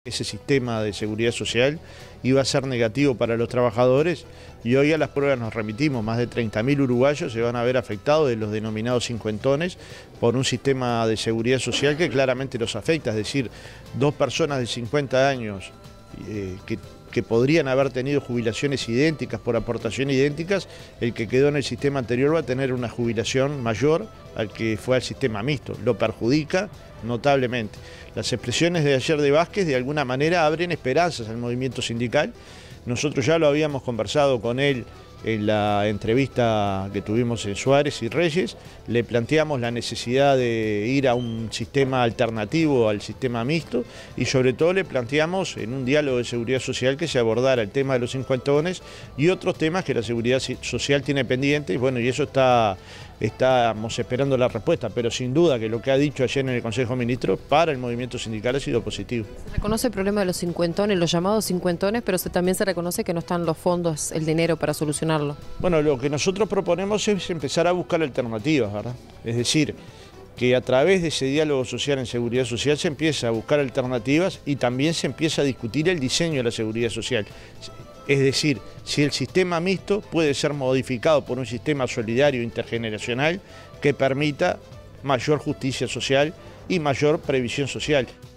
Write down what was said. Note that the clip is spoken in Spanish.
Ese sistema de seguridad social iba a ser negativo para los trabajadores y hoy a las pruebas nos remitimos. Más de 30.000 uruguayos se van a ver afectados de los denominados cincuentones por un sistema de seguridad social que claramente los afecta. Es decir, dos personas de 50 años que podrían haber tenido jubilaciones idénticas por aportaciones idénticas, el que quedó en el sistema anterior va a tener una jubilación mayor al que fue al sistema mixto. Lo perjudica notablemente. Las expresiones de ayer de Vázquez de alguna manera abren esperanzas al movimiento sindical. Nosotros ya lo habíamos conversado con él en la entrevista que tuvimos en Suárez y Reyes, le planteamos la necesidad de ir a un sistema alternativo al sistema mixto y sobre todo le planteamos en un diálogo de seguridad social que se abordara el tema de los cincuentones y otros temas que la seguridad social tiene pendientes. Bueno, y eso estamos esperando la respuesta, pero sin duda que lo que ha dicho ayer en el Consejo de Ministros para el movimiento sindical ha sido positivo. Se reconoce el problema de los cincuentones, los llamados cincuentones, pero también se reconoce que no están los fondos, el dinero para solucionarlo. Bueno, lo que nosotros proponemos es empezar a buscar alternativas, ¿verdad? Es decir, que a través de ese diálogo social en seguridad social se empieza a buscar alternativas y también se empieza a discutir el diseño de la seguridad social. Es decir, si el sistema mixto puede ser modificado por un sistema solidario intergeneracional que permita mayor justicia social y mayor previsión social.